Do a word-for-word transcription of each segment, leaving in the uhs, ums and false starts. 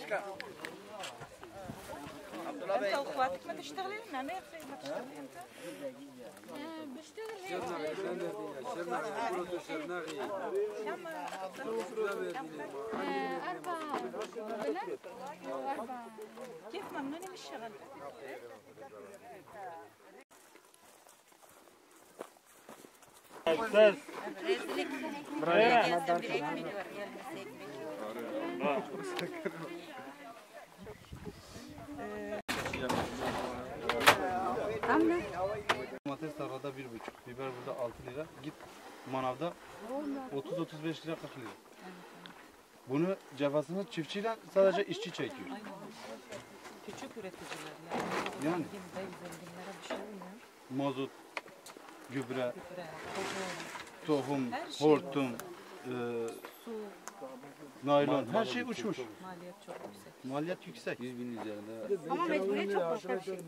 başkan. Abdullah Bey. انت واخواتك ما تشتغلين ما يصير ما تشتغلين انت؟ بشتغل شرناغي شرناغي بروتو شرناغي كم أربعة بنات وأربعة. كيف ممنونة من الشغل؟ Ses. Buraya. Domates tarlada bir buçuk, biber burada altı lira. Git manavda otuz otuz beş lira kırk lira. Bunu cefasını çiftçiyle sadece işçi çekiyor. Küçük üreticiler Yani yani. Zenginlere bir şey olmuyor. mazot, gübre, Gübre, tohum, Her şey hortum, e, su, naylon, her şey uçmuş. maliyet çok yüksek. Maliyet yüksek. yüz bin üzerinde. Ama mecburiyet çok başka bir şey.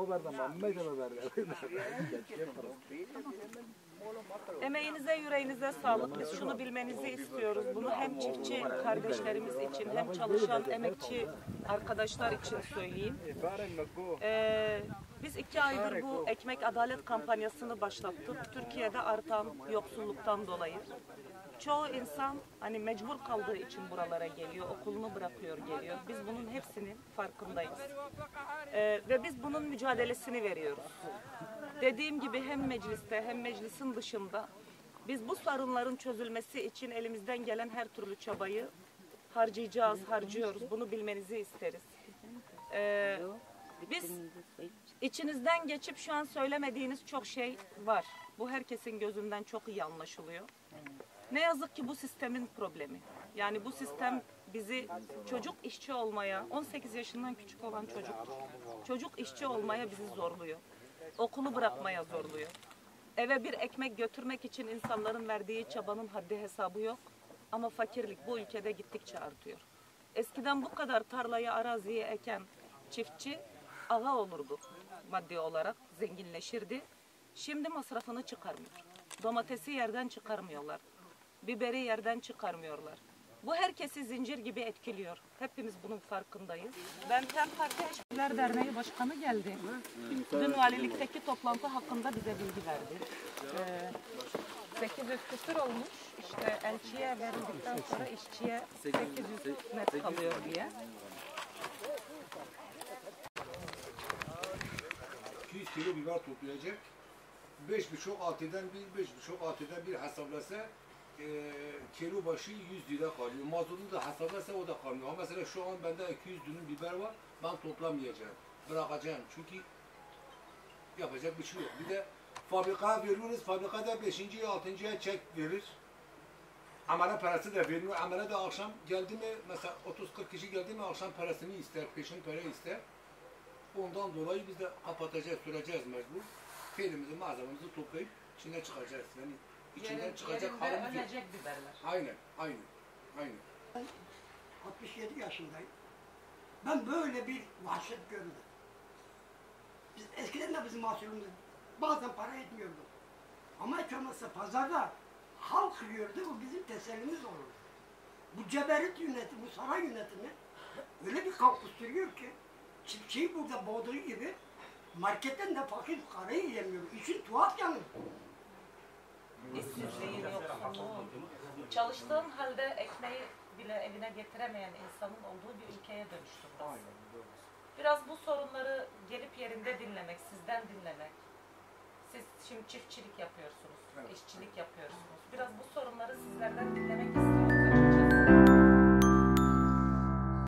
Emeğinize, yüreğinize sağlık. Biz şunu bilmenizi istiyoruz. Bunu hem çiftçi kardeşlerimiz için hem çalışan emekçi arkadaşlar için söyleyeyim. Ee, biz iki aydır bu ekmek adalet kampanyasını başlattık. Türkiye'de artan yoksulluktan dolayı. Çoğu insan hani mecbur kaldığı için buralara geliyor, okulunu bırakıyor geliyor. Biz bunun hepsinin farkındayız. Ee, ve biz bunun mücadelesini veriyoruz. Dediğim gibi hem mecliste hem meclisin dışında biz bu sorunların çözülmesi için elimizden gelen her türlü çabayı harcayacağız, harcıyoruz. Bunu bilmenizi isteriz. Ee, biz içinizden geçip şu an söylemediğiniz çok şey var. Bu herkesin gözünden çok iyi anlaşılıyor. Ne yazık ki bu sistemin problemi. Yani bu sistem bizi çocuk işçi olmaya, on sekiz yaşından küçük olan çocuktur. Çocuk işçi olmaya bizi zorluyor. Okulu bırakmaya zorluyor. Eve bir ekmek götürmek için insanların verdiği çabanın haddi hesabı yok. Ama fakirlik bu ülkede gittikçe artıyor. Eskiden bu kadar tarlayı, araziyi eken çiftçi ağa olurdu maddi olarak, zenginleşirdi. Şimdi masrafını çıkarmıyor. Domatesi yerden çıkarmıyorlar. Biberi yerden çıkarmıyorlar. Bu herkesi zincir gibi etkiliyor. Hepimiz bunun farkındayız. Ben Tem Parti Eşitler Derneği Başkanı geldi. Dün valilikteki toplantı hakkında bize bilgi verdi. Ee, sekiz yüz küsur olmuş. İşte elçiye verildikten sonra işçiye sekiz yüz net kalıyor diye. iki yüz kilo biber toplayacak. beş buçuk altıdan bir, beş buçuk altıdan bir hesaplasa e, kilo başı yüz lira kalıyor. Mazotu da hesaplasa o da kalmıyor. Ama mesela şu an bende iki yüz dönüm biber var. Ben toplamayacağım. Bırakacağım. Çünkü yapacak bir şey yok. Bir de fabrikaya veriyoruz. Fabrikada beşinci, altıncıya çek verir. Amele parası da veriyor. Amele de akşam geldi mi, mesela otuz kırk kişi geldi mi akşam parasını ister, peşin para ister. Ondan dolayı biz de kapatacağız, süreceğiz mecbur. Felimizi, malzememizi toplayıp içinden çıkacağız. Yani içinden Yerin, çıkacak yerinde halimiz yok. ölecek biberler. Aynen, aynen, aynen. altmış yedi yaşındayım. Ben böyle bir vahşet görmedim. Biz, eskiden de bizim mahsulümüz bazen para etmiyordu. Ama hiç olmazsa pazarda halk yiyordu, bu bizim tesellimiz olur. Bu ceberit yönetimi, bu saray yönetimi öyle bir kalkıştırıyor ki çiftçiyi burada boğduğu gibi marketten de fakir fukarayı yiyemiyor. İşin tuhaf yanı. İşsizliğin yoksulluğu, çalıştığın halde ekmeği bile evine getiremeyen insanın olduğu bir ülkeye dönüştü burası. Biraz bu sorunları gelip yerinde dinlemek, sizden dinlemek. Siz şimdi çiftçilik yapıyorsunuz, işçilik yapıyorsunuz. Biraz bu sorunları sizlerden dinlemek istiyoruz.